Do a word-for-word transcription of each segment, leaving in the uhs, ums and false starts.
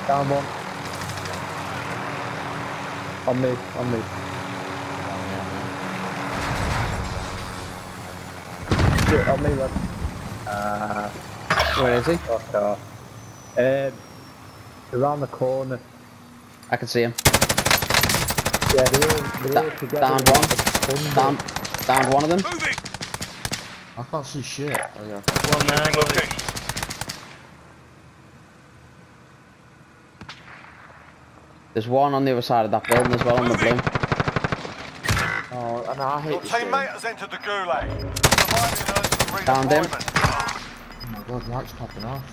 Down one. On me, on me. Shit, on me, lad. Uh, Where is he? Fuck off. Um, around the corner. I can see him. Yeah, they're all, they're all together. Down one. Down, down one of them. Moving. I can't see shit. Oh yeah. One there, Okay. There's one on the other side of that building as well on the blue. Oh, and I hate Your this teammate game. has entered the gulag. Surviving earns them Found him. redeployment. Oh my god, lights popping off.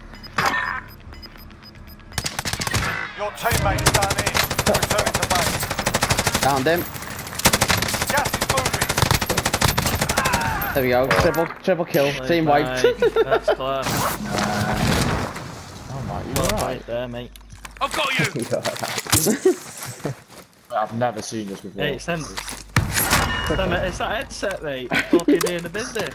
Your teammate's done in. Returning to base. Downed him. Gas is moving. There we go. Triple, triple kill. Play Team wiped. fine. That's class. Oh my, you're Well right. played there, mate. I've got you. I've never seen this before. Hey, it's them. Damn it, it's that headset, mate. Fucking doing the business.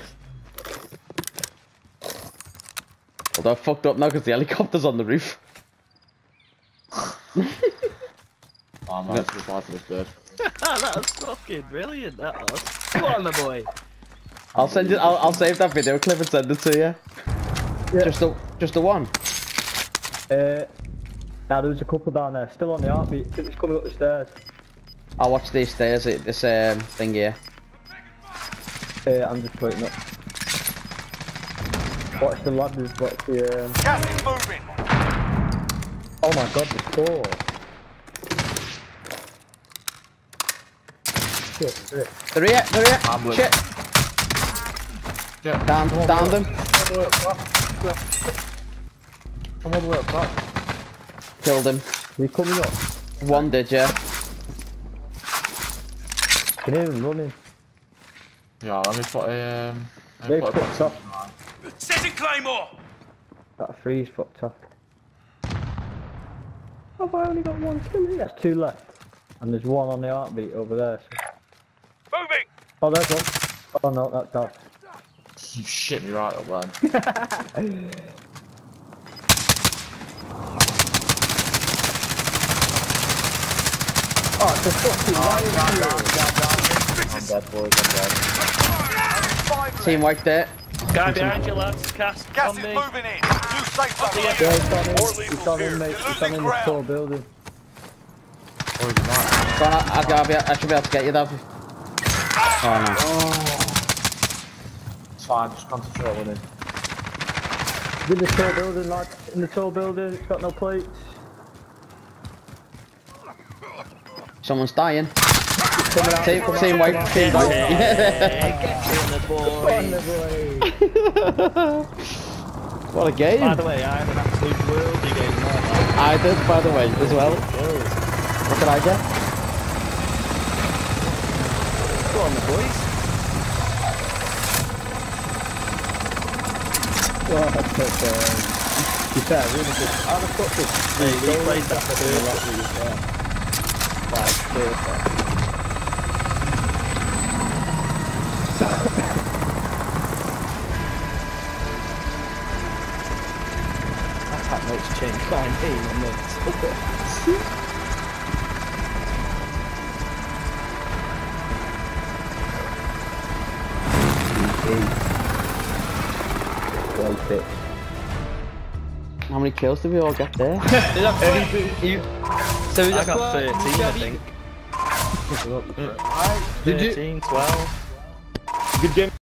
Although I fucked up now because the helicopter's on the roof. Oh man, let's reply for this bird. That was fucking brilliant, that was. Come on, my boy. I'll send you. I'll, I'll save that video clip and send it to you. Yeah. Just the, just the one. Uh, now there's a couple down there, still on the heartbeat. I think it's coming up the stairs. I'll watch these stairs. This um thing here. Uh, I'm just waiting up. Watch the ladders, watch the um... Gas is moving. Oh my god, there's four. Shit, shit. They're here. They're here. I'm with- Shit. Yeah, Down. come on, Down bro. them. Come all the way up top. Killed him. Are you coming up? One did, yeah. Can hear him running. Yeah, let me put a um. let me They put a fucked up. Setting Claymore. That freeze fucked up. Oh, I've only got one kill here. There's two left. And there's one on the heartbeat over there. So. Moving. Oh, there's one. Oh no, that's off. You shit me right up, man. Oh, it's a fucking lion. I'm dead, boys, I'm dead. Team wiped there. Guy behind you, lads. Cast Gas on is me. moving in. New safe zone. Yeah, it's on him. More It's lethal on him, here. mate. You're It's on losing him, the ground. tall building. Oh, you're not. Go on, I'll, I'll, I'll be, I should be able to get you though. Oh no. It's fine, just concentrate on it. In the tall building, lad. In the tall building. It's got no plates. Someone's dying. Coming out. Team, team wipe. Team wipe. Yeah, get in the On boy. the way. What a game. By the way, I had an absolute worldie game there. I did, by the way, as well. What did I get? Go on, the boys. Oh, that's so good. You said really good. How the fuck did Hey, we played that Like, perfect. That makes change fine team on this. Well fit. How many kills did we all get there? So I got thirteen, I think. Did you? thirteen, twelve. Good game.